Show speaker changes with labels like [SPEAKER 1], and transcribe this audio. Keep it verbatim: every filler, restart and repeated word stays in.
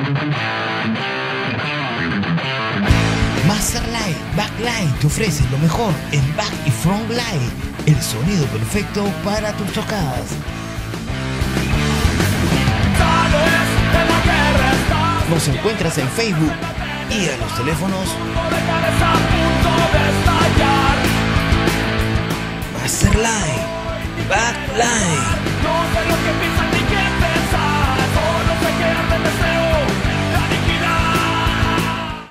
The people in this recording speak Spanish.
[SPEAKER 1] Masterlight Backlight te ofrece lo mejor en back y front light, el sonido perfecto para tus tocadas. Nos encuentras en Facebook y a los teléfonos Masterlight Backlight.
[SPEAKER 2] No sé lo que piensan ni qué pensar, solo sé que arde el deseo.